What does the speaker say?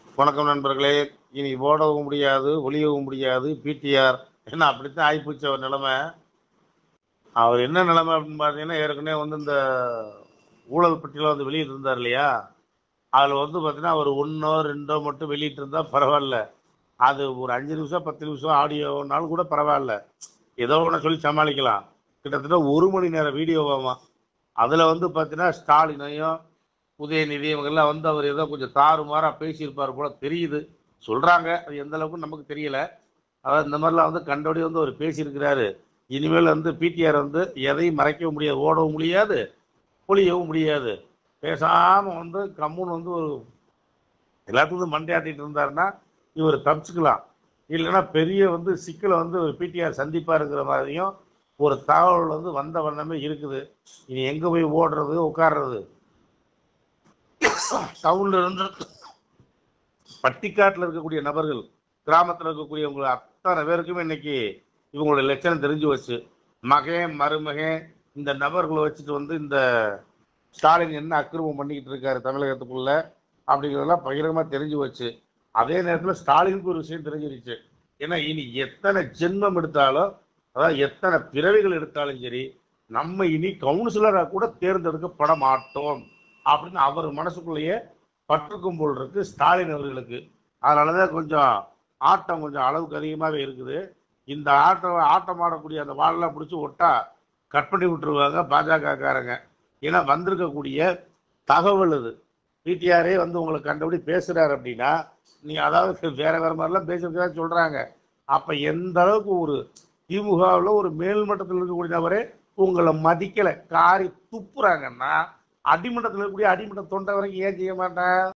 வணக்கம் நண்பர்களே. இனி ஓடவும் முடியாது, ஒளியவும் முடியாது. பிடிஆர் என்ன அப்படித்தான் ஆயிப்போச்சு அவர் நிலைமை. அவர் என்ன நிலைமை அப்படின்னு பார்த்தீங்கன்னா, ஏற்கனவே இந்த ஊழல் பட்டியல வெளியிட்டு இருந்தார் இல்லையா? அதுல பார்த்தீங்கன்னா, அவர் ஒன்னோ ரெண்டோ மட்டும் வெளியிட்டு இருந்தா பரவாயில்ல. அது ஒரு 5 நிமிஷம் 10 நிமிஷம் ஆடியோனாலும் கூட பரவாயில்ல. ஏதோ ஒன்று சொல்லி சமாளிக்கலாம். கிட்டத்தட்ட 1 மணி நேரம் வீடியோவாமா. அதுல பார்த்தீங்கன்னா, ஸ்டாலினையும் உதயநிதி இவங்கெல்லாம் அவர் ஏதோ கொஞ்சம் தாறுமாறா பேசியிருப்பார் போல தெரியுது. சொல்றாங்க, அது எந்த அளவுக்கு நமக்கு தெரியல. அதாவது இந்த மாதிரிலாம் கண்டபடி அவர் பேசியிருக்கிறாரு. இனிமேல் பிடிஆர் எதையும் மறைக்கவும் முடியாது, ஓடவும் முடியாது, பொழியவும் முடியாது. பேசாம கம்முன்னு ஒரு எல்லாத்துக்கும் மண்டையாட்டிட்டு இருந்தாருன்னா இவர் தப்பிச்சுக்கலாம். இல்லைன்னா பெரிய சிக்கலை ஒரு பிடிஆர் சந்திப்பாருங்கிற மாதிரியும் ஒரு தகவல் வந்த வண்ணமே இருக்குது. இனி எங்க போய் ஓடுறது உட்கார்றது? டவுன்ல இருந்து பட்டிக்காட்டில் இருக்கக்கூடிய நபர்கள், கிராமத்தில் இருக்கக்கூடிய அத்தனை பேருக்குமே இன்னைக்கு இவங்களுடைய லட்சணம் தெரிஞ்சு வச்சு, மகன் மருமகன் இந்த நபர்களை வச்சுட்டு இந்த ஸ்டாலின் என்ன அக்கிரமம் பண்ணிக்கிட்டு இருக்காரு தமிழகத்துக்குள்ள அப்படிங்கிறதெல்லாம் பகிரங்கமா தெரிஞ்சு வச்சு, அதே நேரத்தில் ஸ்டாலினுக்கு ஒரு விஷயம் தெரிஞ்சிருச்சு. ஏன்னா இனி எத்தனை ஜென்மம் எடுத்தாலும், அதாவது எத்தனை பிறவிகள் எடுத்தாலும் சரி, நம்ம இனி கவுன்சிலரா கூட தேர்ந்தெடுக்கப்பட மாட்டோம் அப்படின்னு அவர் மனசுக்குள்ளேயே பற்றுக்கும் போல் இருக்கு ஸ்டாலின் அவர்களுக்கு. அதனாலதான் கொஞ்சம் அளவுக்கு அதிகமாகவே இருக்குது. இந்த ஆட்டம் ஆடக்கூடிய அந்த வாழெல்லாம் பிடிச்சி ஒட்டா கட் பண்ணி விட்டுருவாங்க பாஜக காரங்க. ஏன்னா வந்திருக்கக்கூடிய தகவல் இது. பிடிஆரே உங்களை கண்டபடி பேசுறாரு அப்படின்னா, நீங்க அதாவது வேற மாதிரிலாம் பேசுறதா சொல்றாங்க. அப்ப எந்த அளவுக்கு ஒரு திமுகவில் ஒரு மேல்மட்டத்தில் இருக்கக்கூடிய நபரே உங்களை மதிக்கல, காரி துப்புறாங்கன்னா, அடிமட்டத்தில் இருக்கக்கூடிய அடிமட்ட தொண்டை வரைக்கும் ஏன் செய்ய மாட்டேன்?